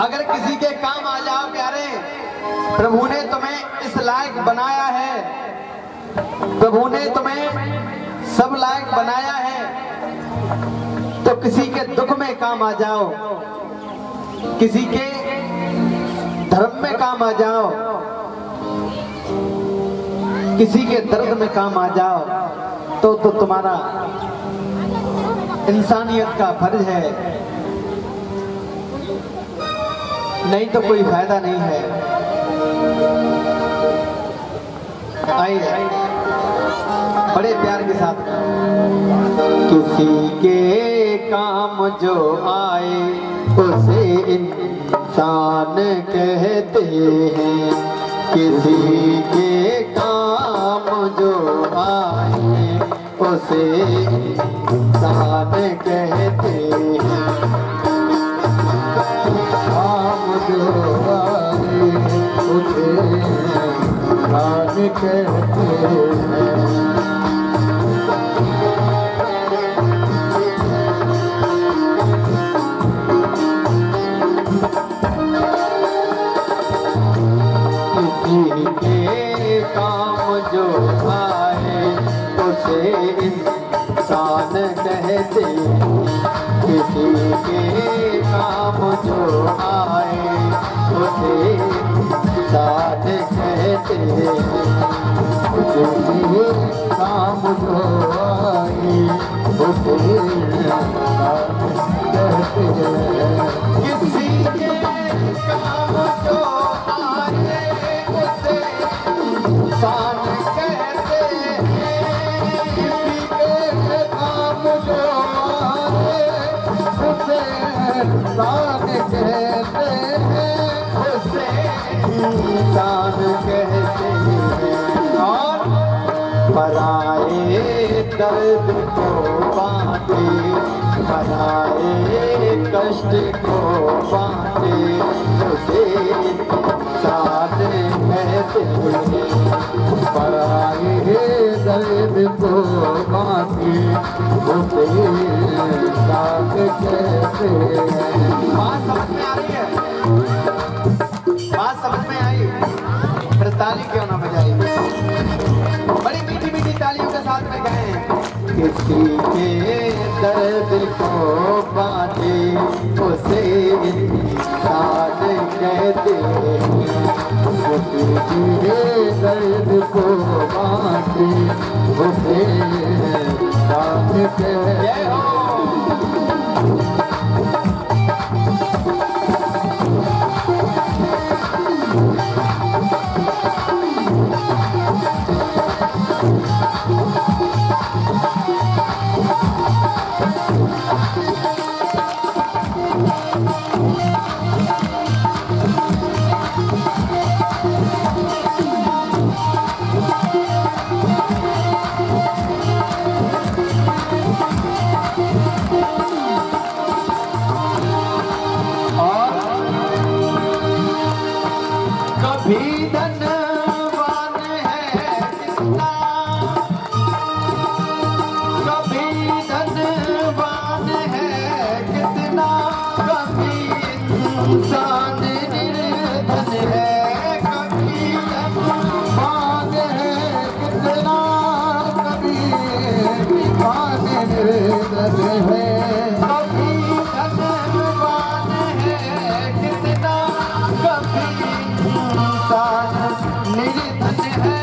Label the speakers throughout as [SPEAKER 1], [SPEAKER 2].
[SPEAKER 1] अगर किसी के काम आ जाओ प्यारे, प्रभु ने तुम्हें इस लायक बनाया है, प्रभु ने तुम्हें सब लायक बनाया है, तो किसी के दुख में काम आ जाओ, किसी के धर्म में काम आ जाओ, किसी के दर्द में काम आ जाओ, तो तुम्हारा इंसानियत का फर्ज है, नहीं तो कोई फायदा नहीं है। आइए बड़े प्यार के साथ, किसी के काम जो आए उसे इंसान कहते हैं, किसी के काम जो आए उसे इंसान कहते हैं, काम जो आए उसे इंसान कहते हैं। के काम जो आए उसे इंसान कहते, किसी के काम जो आए उसे इंसान कहते, किसी काम जो आए उसे इंसान कहते, किसी के काम जो इंसान कहते हैं, किसी के काम जो आए उसे इंसान कहते हैं, उसे इंसान कहते हैं। और पराए दर्द को बांटे, पराए कष्ट को बांटे, उसे इंसान कहते हैं। पराए दर्द को बांटे उसे इंसान कहते हैं। बात समझ में आ रही है? बात समझ में आई? फिर ताली क्यों ना बजाई? बड़ी मीठी मीठी तालियों के साथ में गए। किसी के दर्द को बांटे उसे इंसान कहते हैं, किसी के दर्द को बांटे उसे इंसान कहते हैं। कभी धनवान है कितना, कभी धनवान है कितना, कभी इंसान निर्धन है, कभी धनवान है कितना, कभी इंसान निर्धन है, कभी धनवान है कितना, कभी इंसान निर्धन है।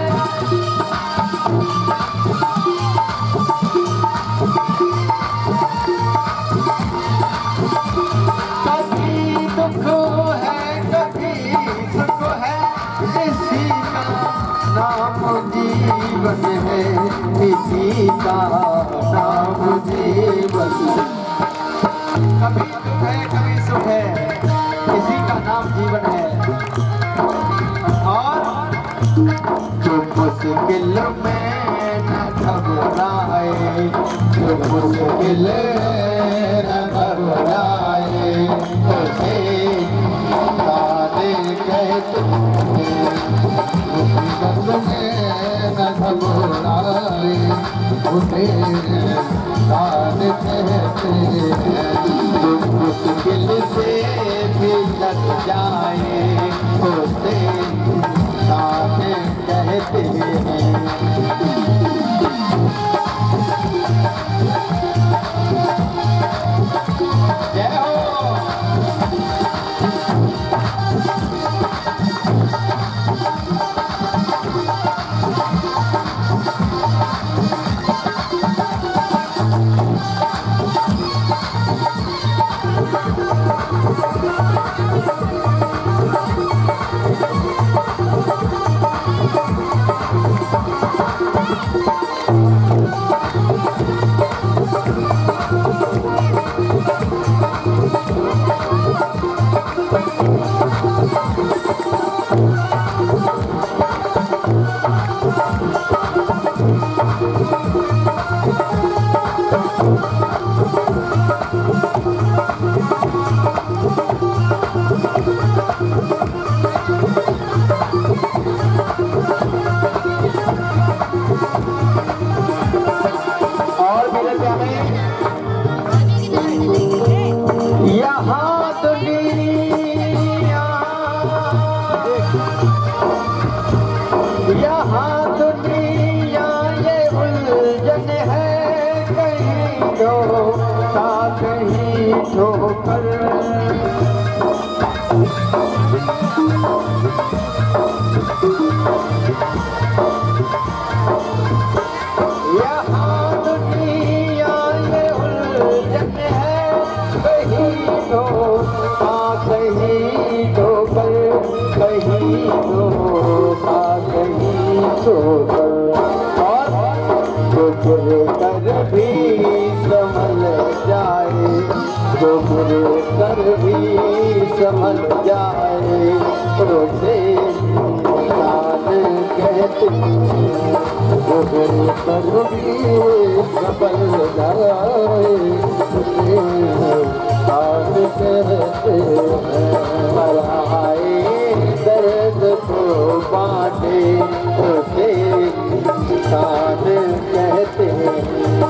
[SPEAKER 1] कभी दुख है कभी सुख है, इसी का नाम जीवन है, इसी का नाम जीवन। कभी दुख है कभी सुख है, इसी का नाम जीवन है। और जो मुश्किल में न घबराए, जो मुश्किल न घबराए, उसे इंसान कहते हैं। मुश्किल में न घबराए उसे इंसान कहते हैं। जो मुश्किल से भी जाए उसे इंसान कहते हैं। जय हो। यहाँ दुनिया ये उलझन है, कहीं धोखा कहीं ठोकर। यहाँ दुनिया ये उलझन है, कहीं धोखा कहीं ठोकर, कहीं धोखा कहीं ठोकर। और जो कर भी संभल जाए, जो कर भी संभल जाए, उसे इंसान कहते हैं। जो कर भी संभल जाए, उसे इंसान कहते हैं। पराए दर्द को बांटे, उसे इंसान कहते हैं।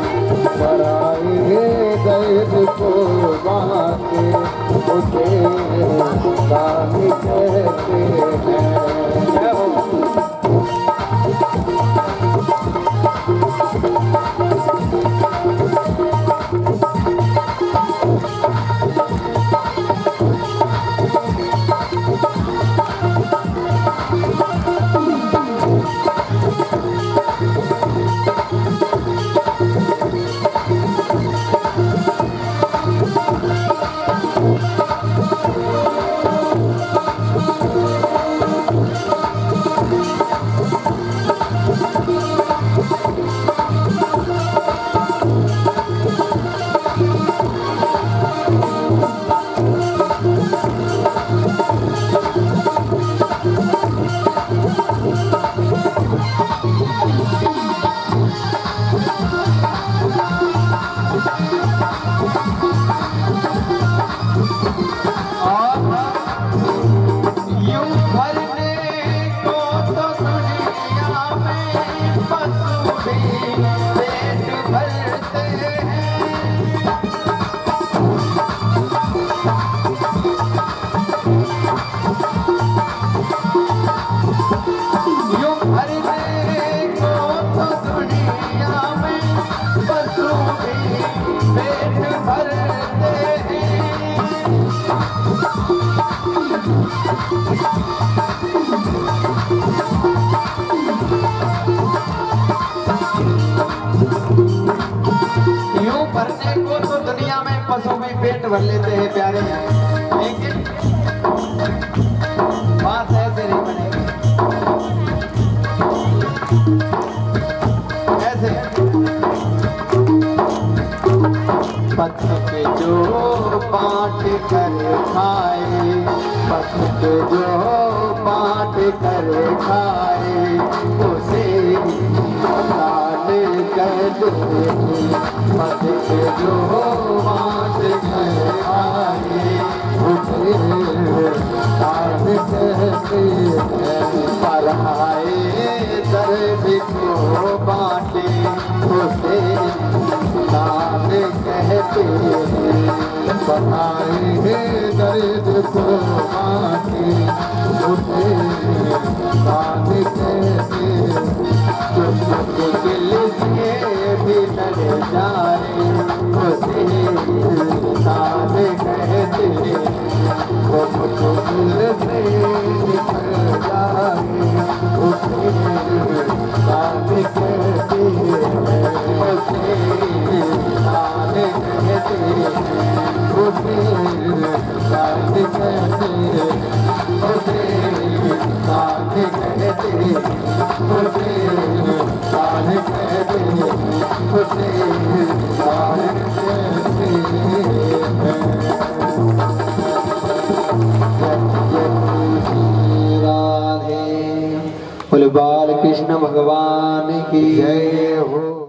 [SPEAKER 1] पराए दर्द को बांटे, उसे इंसान कहते हैं। पशु भी पेट भर लेते हैं प्यारे, लेकिन बात ऐसे नहीं बनेगी। ऐसे पथ के जो बांट कर खाए, पथ के जो बांट कर खाए, उसे इंसान कहते हैं। पथ के जो बांट कर खाए, उसे इंसान कहते हैं। पराए दर्द को बांटे, उसे इंसान कहते कहते
[SPEAKER 2] बनाए है दर्द को माथे उसे दान कहते
[SPEAKER 1] जो दिल से भी लड़ जाए उसे दान कहते
[SPEAKER 2] वो मुझको दिल से निकल जाए उसे दान कहते
[SPEAKER 1] उसे दान कहते
[SPEAKER 2] उसे दान कहते
[SPEAKER 1] उसे दान कहते
[SPEAKER 2] उसे दान कहते
[SPEAKER 1] उसे दान
[SPEAKER 2] कहते
[SPEAKER 1] राधे। बोले बाल कृष्ण भगवान की
[SPEAKER 2] जय हो।